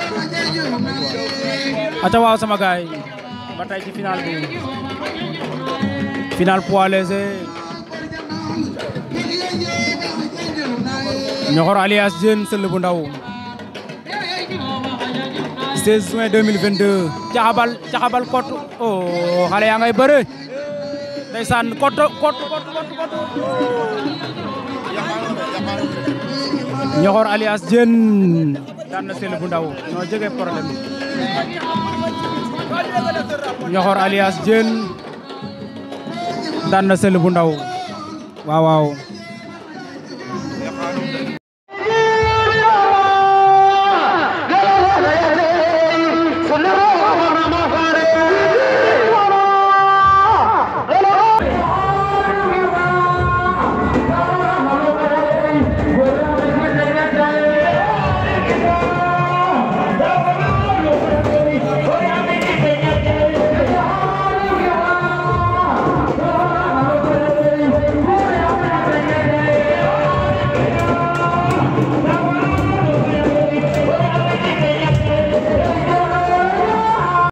aca waaw sama gaay ba tey ci final bi final poids léger Ñoxor alias Diène Seul bu ndaw 16 juin 2022 caxabal kot oh xale yaa ngay bëre ndeysaan kot Ñoxor alias Diène daan na Seul bu ndaw ñoo jege problème Ñoxor alias Diène daan na Seul bu ndaw waaw